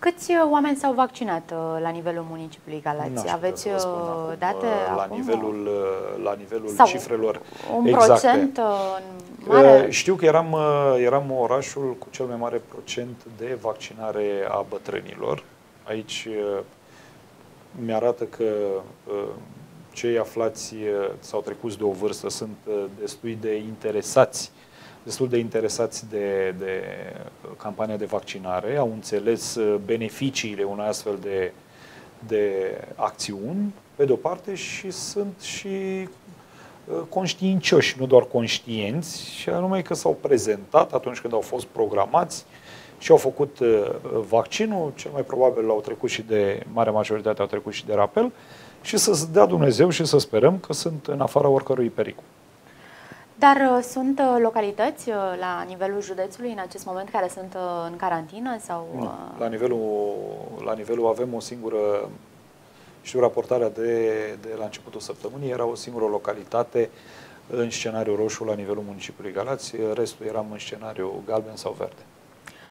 Câți oameni s-au vaccinat la nivelul municipiului Galați? Aveți date acum? La nivelul sau cifrelor un exacte. Procent mare? Știu că eram orașul cu cel mai mare procent de vaccinare a bătrânilor. Aici mi-arată că cei aflați sau trecuți de o vârstă sunt destul de interesați de campania de vaccinare, au înțeles beneficiile unei astfel de acțiuni, pe de-o parte, și sunt și conștiincioși, nu doar conștienți, și anume că s-au prezentat atunci când au fost programați și au făcut vaccinul, cel mai probabil l-au trecut și marea majoritate au trecut și de rapel, și să dea Dumnezeu și să sperăm că sunt în afara oricărui pericol. Dar sunt localități la nivelul județului în acest moment care sunt în carantină? Sau? Nu. La nivelul avem o singură, știu, raportarea de la începutul săptămânii, era o singură localitate în scenariu roșu la nivelul municipiului Galați, restul eram în scenariu galben sau verde.